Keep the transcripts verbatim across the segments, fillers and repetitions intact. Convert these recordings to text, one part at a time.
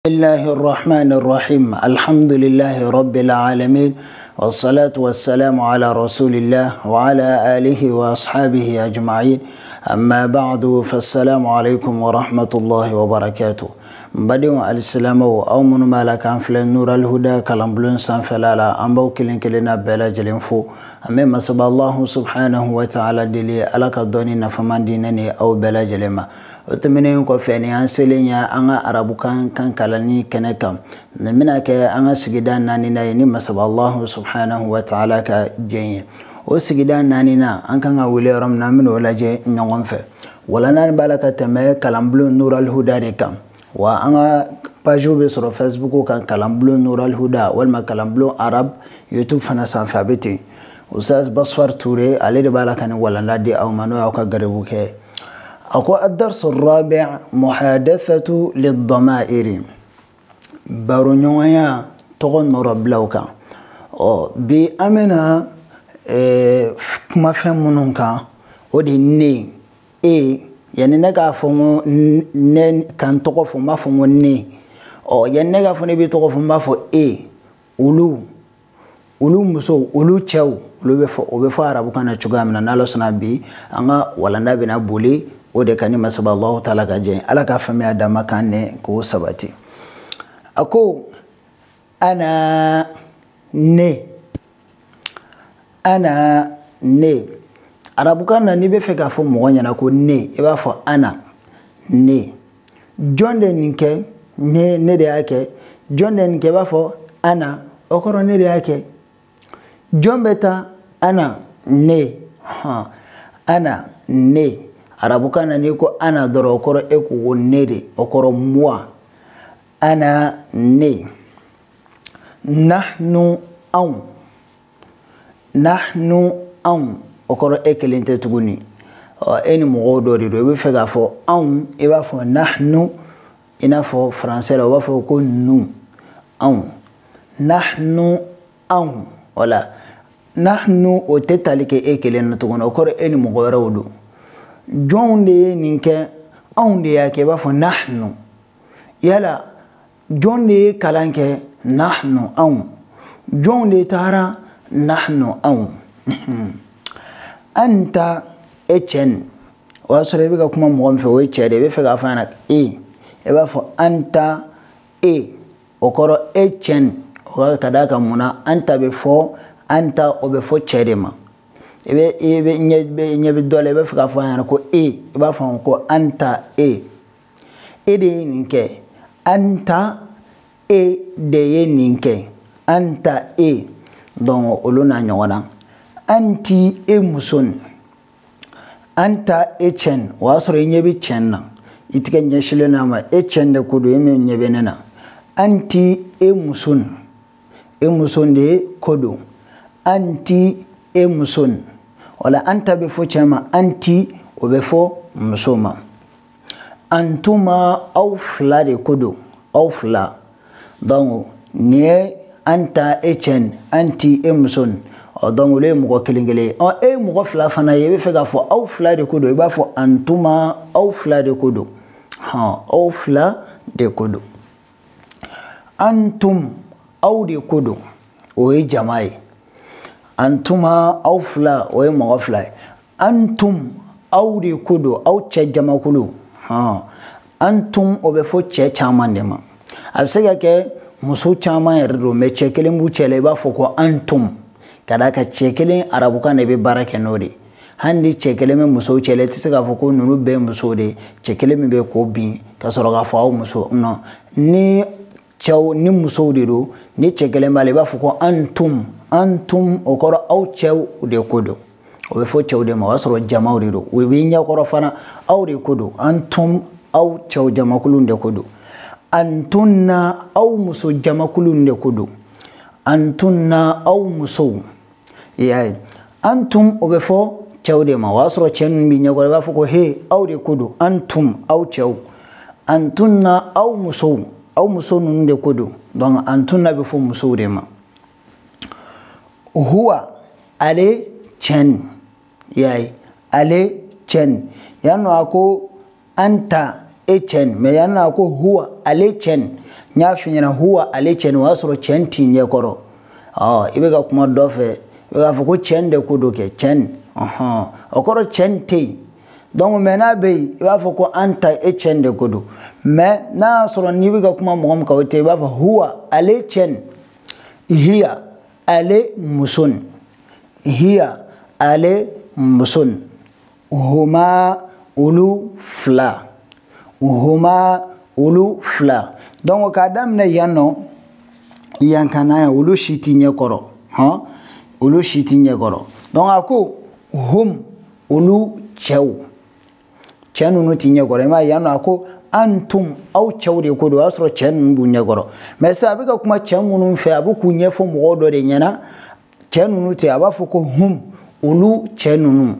بسم الله الرحمن الرحيم الحمد لله رب العالمين والصلاة والسلام على رسول الله وعلى آله وأصحابه أجمعين أما بعد فالسلام عليكم ورحمة الله وبركاته بديو السلام أو من مالك أنفل نور الهدى كلام بلون سانفلالا أمبو كلين كلنا بلا جلنفو أمما سب الله سبحانه وتعالى دلي ألك الدوني نفمان دينني أو بلا جلما otemene ko feni anselenya anga arabukan kan kalani kenekam namina ke anga sigidan nani na ni masaba Allah subhanahu wa ta'ala ka jenye o sigidan nani na an kan awule ram namin wala je nyongon fe wala nan balaka teme kalamblu nural huda de kam wa anga page be sur Facebook kan kalamblu nural huda wal ma kalamblu arab youtube fana san fabeti ustaz Basfar Touré ale de balaka ni wala ndadi aw mano ka garebu ke أكو الدرس الرابع محادثة للضمائر برونيا تغن ربلوكا بأمنا ما فهمونكا ودي ني إيه يعني نجا فمو ن كان تقف ما فمو ني أو يعني نجا فني بتقف ما فو إيه أولو أولو مسو أولو تشاو أولو بفو بفو عربو كنا تشوغا من نالوسنا بي أنا ولا نبينا بولي ode kanima saba Allah taala ka je ala ka fami adama kanne ko sabati ako ana ne ana ne arabu kana ni be fe ka fo mo nyana ko ne e ba fo ana ne jonde ninke ne ne de yake jonde ninke ba fo ana okoro ne de yake jombeta ana ne ha ana ne arabukana niko ana doro okoro eku wonere okoro moi ana ne nahnu aw nahnu aw okoro ekelente tuguni eni mogodo do be fega fo aw e ba fo nahnu ina fo français la ba fo ko nous aw nahnu aw wala nahnu o tetalike ekelente tuguni okoro eni mogoro do jonde ninke onde yake ba fo nahnu yala jonde kalanke nahnu aw jonde tara nahnu aw anta echen wasore biga kuma mo mfe we chere be fe ga fana e e ba fo anta e okoro echen o kadaka muna anta be fo anta o be fo chere ma ebe ebe nyebe nyebe dole be fuka fanya ko e ba fa ko anta e ede ninke anta e de ye ninke anta e don oluna nyona anti e muson anta e chen wasoro nyebe chen na itike nyeshile na ma e chen de kudu yeme nyebe nena anti e muson e muson de kodo anti e muson wala anta befo chama anti obefo msoma antuma au fla de kodo au fla donc ne anta echen anti emson donc le mo kelingele o e mo fla fana yebe fega fo au fla de kodo e ba fo antuma au fla de kodo ha au fla de kodo antum au de kodo o e jamai antuma aw fla o mo fla antum aw de kodo aw che jama kulu ha antum o be fo che chaman de ma absega ke muso chaman erdo me che kelen bu chele ba fo ko antum kada ka che kelen arabu kan be barake nodi handi che kelen me muso chele tisega fo ko nunu be muso de che kelen me be ko bin ka soro ga fo aw muso no ni chaw ni muso de do ni che kelen ba le ba fo ko antum antum okoro aw chew de kodo o be fo chew de ma wasoro jama de do o be nya koro fana aw de kodo antum aw chew jama kulun de kodo antunna aw muso jama kulun de kodo antunna aw muso yayi antum o be fo chew de ma wasoro chen bi nya koro ba fo ko he aw de kodo antum aw chew antunna aw muso aw muso nun de kodo donc antunna be fo muso de ma huwa ale chen yayi ale chen yano ako anta e chen me yano ako huwa ale chen nya finyana huwa ale chen wasro chen tinye koro ah ibega kuma dofe ibega fuko chen de kudo ke chen aha okoro chen te donc mena be iba fuko anta e chen de kudo me na soro ni ibega kuma mogom ka wote iba huwa ale chen hiya ale musun hiya ale musun huma ulu fla huma ulu fla donc kadam ne yano yankana ya ulu shiti nye koro ha ulu shiti nye koro donc ako hum ulu chew chenu no tinye koro ma yano ako antum au chew de ko do asro chen bu nye koro mais ça abika kuma chen munu fe abu kunye fo mo do de nyana chen nu te abafu ko hum ulu chenu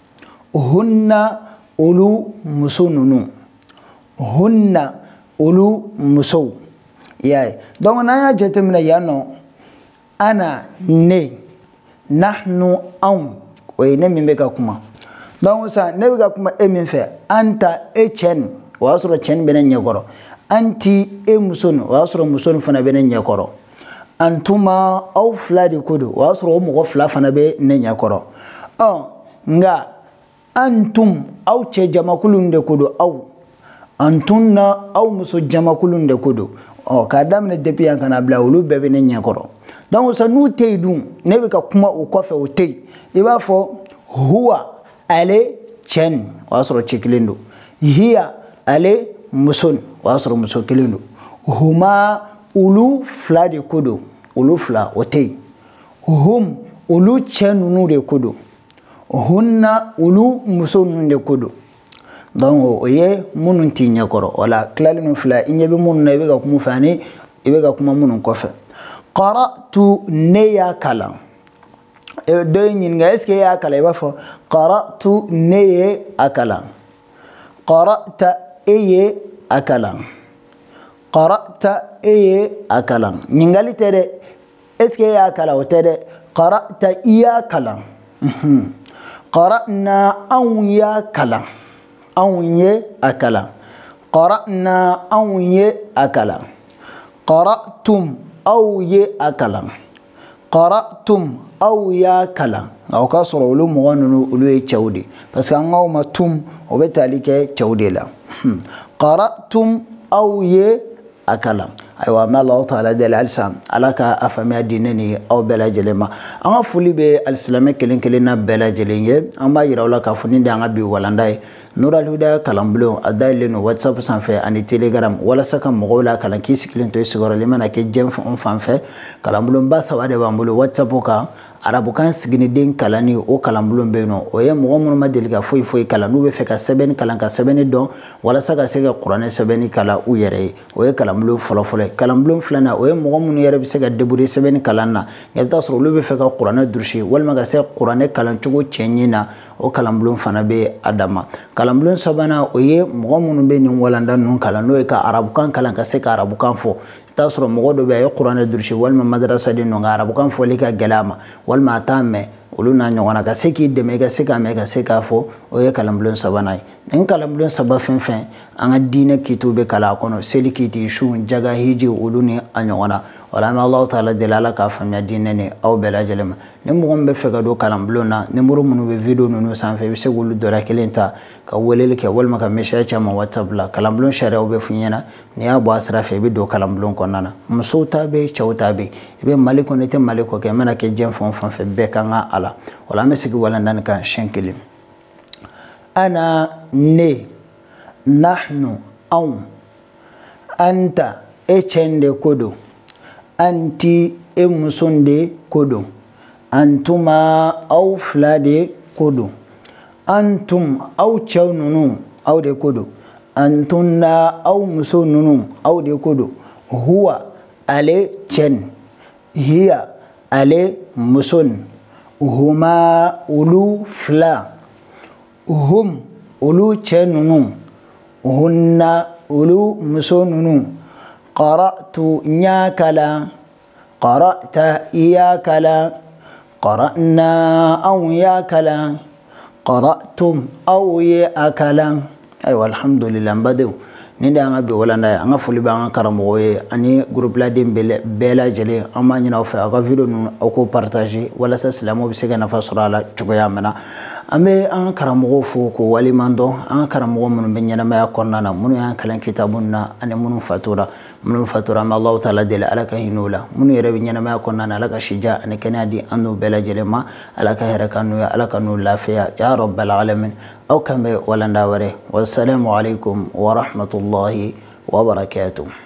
hunna ulu musununu hunna ulu muso yaay donc na ya jetemina yano ana ne nahnu am o ne mimbeka kuma donc ça ne beka kuma e min fe anta e chen wasro chen benen nyakoro anti e muson wasro muson fana benen nyakoro antuma au fladi kudu wasro mo fla fana be ne nyakoro ah nga antum au che jamakulunde kudu au antunna aw muso jamakulun de kodo o kadam ne depuis an kana bla ulu bebe ne nyakoro donc ça nous teidun ne be ka kuma o kofe o tei e ba fo huwa ale chen wasro chiklindo hiya ale musun wasro muso kilindo huma ulu fla de kodo ulu fla o tei hum ulu chen nu de kodo hunna ulu musun de kodo donc oye munun tinya koro wala klalinu fla inyabe munun ibe ga kuma fani ibe ga kuma munun kofe qara'tu ne ya kala e do yin ga eske ya kala iba fo qara'tu ne akala qara'ta eye akala qara'ta eye akala ningali tere eske ya kala o tere qara'ta iya kala qara'na aw ya kala awnye akala qara'na awnye akala qara'tum awye akala qara'tum awya kala aw ka soro ulu mo nunu ulu e chawdi parce que ngaw matum o betalike chawdi la qara'tum awye akala aywa ma Allah ta'ala dal alsam alaka afami adinani aw bela jelema anga fuli be alislame kelen kelen na bela jelenge amba yira wala ka funi ndanga bi walandai Nura Huda kalambulo adaile no WhatsApp sanfɛ ani Telegram wala saka mɔgɔw la kalan k'i sigilen to i sigiyɔrɔ mana kɛ jɛn fan fɛ kalanbulon ba saba de b'an bolo WhatsApp kan arabukan siginiden kalani o kalanbulon bɛ yen nɔ o ye mɔgɔ minnu ma deli ka foyi foyi kalan n'u bɛ fɛ ka sɛbɛnni kalan ka sɛbɛnni dɔn walasa ka se ka kuranɛ sɛbɛnni kalan u yɛrɛ ye o ye kalanbulon fɔlɔ fɔlɔ ye kalanbulon filanan o ye mɔgɔ minnu yɛrɛ bɛ se ka débrouiller sɛbɛnni kalan na i bɛ taa sɔrɔ olu bɛ fɛ ka kuranɛ durusi walima ka se kuranɛ kalan cogo cɛɲi na o kalanbulon fana bɛ a dama kalanbulon sabanan o ye mɔgɔ minnu bɛ nin walanda ninnu kalan n'o ye ka arabukan kalan ka se ka arabukan fɔ ta sɔrɔ mɔgɔ dɔ bɛ a ye kuranɛ durusi walima madrasa de ninnu ka arabukan fɔli ka gɛlɛ a ma walima a t'a mɛn olu n'a ɲɔgɔnna ka se k'i dɛmɛ i ka se k'a mɛn ka se k'a fɔ o ye kalanbulon sabanan ye nin kalanbulon saba fɛn fɛn an ka diinɛ kiitiw bɛ kalan a kɔnɔ seli kiiti su jaga hiji olu ni a ɲɔgɔnna wala an bɛ Alahu taala deli Ala k'a faamuya diinɛ ni aw bɛɛ lajɛlen ma ni mɔgɔ min bɛ fɛ ka don kalanbulon na nimoro minnu bɛ video ninnu sanfɛ i bɛ se k'olu dɔra kelen ta ka weleli kɛ walima ka message ci a ma WhatsApp la kalanbulon sariyaw bɛ f'i ɲɛna n'i y'a bɔ a sira fɛ i bɛ don kalanbulon kɔnɔna na musow ta bɛ yen cɛw ta bɛ yen i bɛ Mali kɔnɔ i tɛ Mali kɔ kɛ i mana kɛ diɲɛ fan o fan fɛ bɛɛ kan ka a la wala an bɛ sigi walanda kan siɲɛ kelen ana ne nahnu anw anta e cɛ de ko don anti e muso de ko don antuma aw fila de ko don antum aw cɛw ninnu aw de ko don antunna aw muso ninnu aw de ko don huwa ale cɛ hiya ale muso huma olu fila hum olu cɛ ninnu hunna olu muso ninnu qara'tu nya kala qara'ta iya kala qara'na aw ya kala qara'tum aw ya akala aywa alhamdulillah badew ni da anga bi walanda anga foli ba anga karamo ye ani groupe la dem bela jele amma nyina fa aga video nu ko partager wala sa islamo bi se ga nafa sura la chugoya mana ame anga karamo fo ko wali mando anga karamo mun be nyana ma yakonna na mun yan kalan kitabun na ani mun fatura mun fatura ma Allah taala dele alaka hinula mun yere be nyana ma yakonna na alaka shija ani kanadi anu bela jele ma alaka herakanu ya alaka nu lafiya ya rabbal alamin أو كم ولن داوري والسلام عليكم ورحمة الله وبركاته.